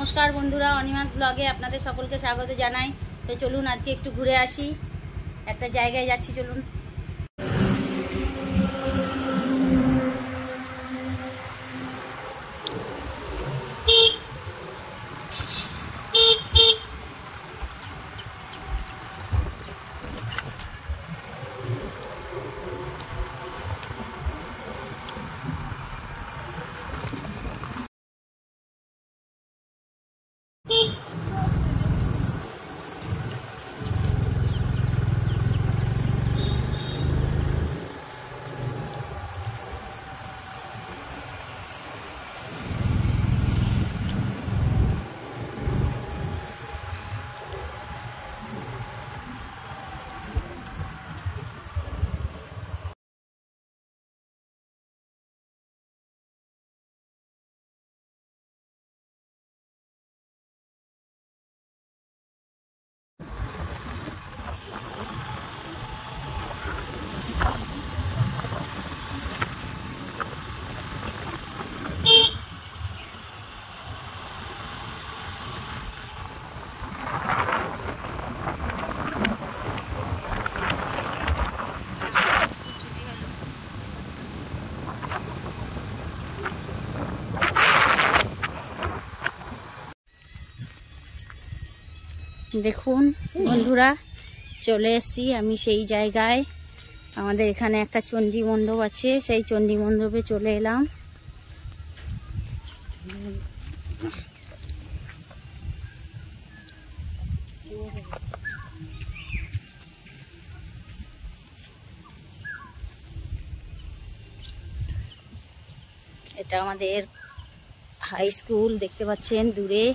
নমস্কার বন্ধুরা, অনিমাস ব্লগে আপনাদের সকলকে স্বাগত জানাই। তো চলুন আজকে একটু ঘুরে আসি, একটা জায়গায় যাচ্ছি, চলুন। দেখুন বন্ধুরা, চলে এসেছি আমি সেই জায়গায়। আমাদের এখানে একটা চণ্ডী মণ্ডপ আছে, সেই চণ্ডী মণ্ডপে চলে এলাম। এটা আমাদের হাই স্কুল, দেখতে পাচ্ছেন দূরে।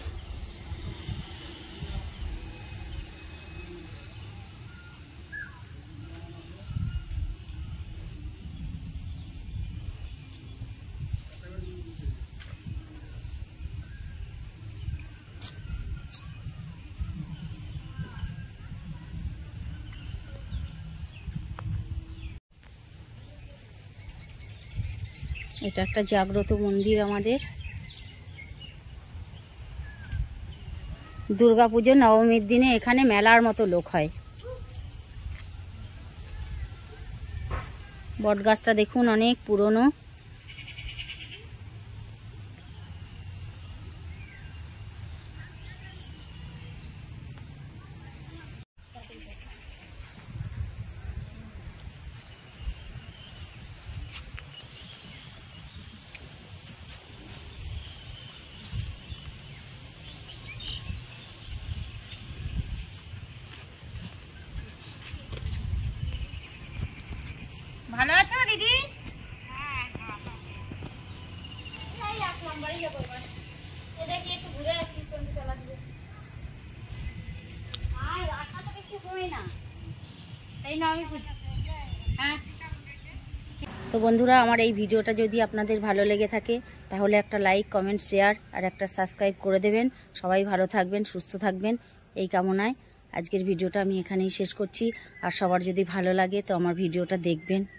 এটা একটা জাগ্রত মন্দির আমাদের। দুর্গাপুজো নবমীর দিনে এখানে মেলার মতো লোক হয়। বটগাছটা দেখুন, অনেক পুরনো। ভালো আছো দিদি? আসলাম, বাড়ি যাবো এবার। দেখি একটু ঘুরে আসি, সন্ধ্যেবেলা দিয়ে। আর আসা তো বেশি হয় না, তাই না? আমি হ্যাঁ। তো বন্ধুরা, আমার এই ভিডিওটা যদি আপনাদের ভালো লেগে থাকে তাহলে একটা লাইক, কমেন্ট, শেয়ার আর একটা সাবস্ক্রাইব করে দেবেন। সবাই ভালো থাকবেন, সুস্থ থাকবেন, এই কামনায় আজকের ভিডিওটা আমি এখানেই শেষ করছি। আর সবার যদি ভালো লাগে তো আমার ভিডিওটা দেখবেন।